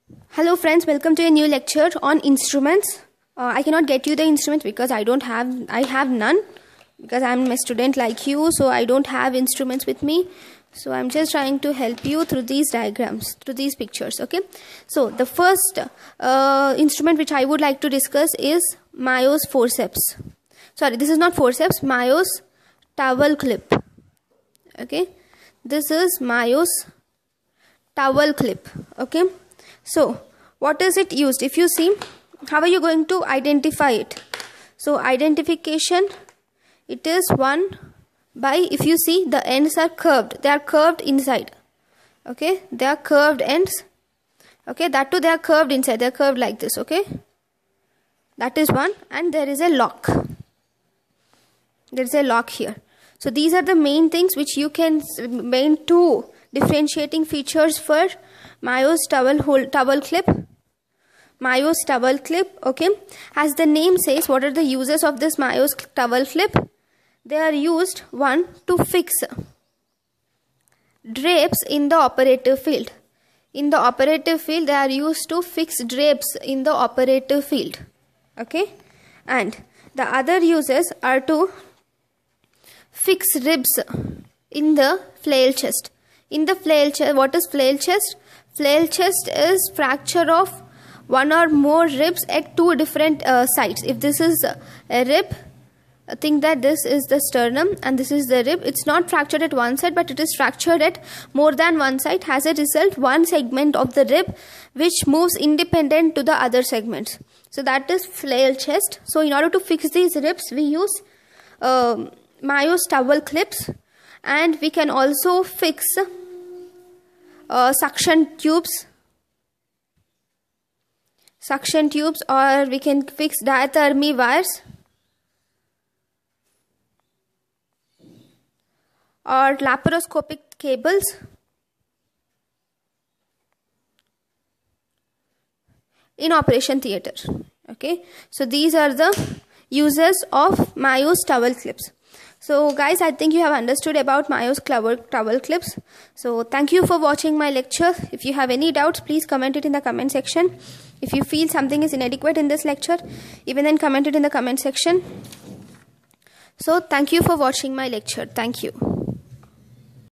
Hello friends, welcome to a new lecture on instruments. I cannot get you the instruments because I have none, because I'm a student like you, so I don't have instruments with me. So I'm just trying to help you through these diagrams, through these pictures, okay? So the first instrument which I would like to discuss is Mayo's forceps. Sorry, this is not forceps, Mayo's towel clip, okay? This is Mayo's towel clip, okay? So what is it used? If you see, how are you going to identify it? So identification, it is one by, if you see, the ends are curved. They are curved inside, okay? They are curved ends, okay? That too, they are curved inside. They are curved like this, okay? That is one. And there is a lock. There is a lock here. So these are the main things which you can, main two differentiating features for Mayo's towel clip. Mayo's towel clip, okay? As the name says, what are the uses of this Mayo's towel clip? They are used, one, to fix drapes in the operative field. In the operative field, they are used to fix drapes in the operative field, okay? And the other uses are to fix ribs in the flail chest. In the flail chest, what is flail chest? Flail chest is fracture of one or more ribs at two different sides. If this is a rib, think that this is the sternum and this is the rib. It's not fractured at one side, but it is fractured at more than one side. As a result, one segment of the rib which moves independent to the other segments. So that is flail chest. So in order to fix these ribs, we use Mayo's towel clips, and we can also fix suction tubes, or we can fix diathermy wires, or laparoscopic cables, in operation theatre, okay? So these are the uses of Mayo's towel clips. So guys, I think you have understood about Mayo's towel clips. So thank you for watching my lecture. If you have any doubts, please comment it in the comment section. If you feel something is inadequate in this lecture, even then comment it in the comment section. So thank you for watching my lecture. Thank you.